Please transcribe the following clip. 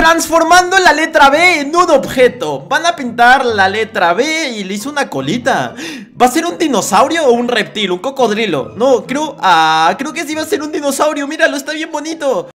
transformando la letra B en un objeto. Van a pintar la letra B y le hizo una colita. ¿Va a ser un dinosaurio o un reptil? ¿Un cocodrilo? No, creo que sí va a ser un dinosaurio. Míralo, está bien bonito.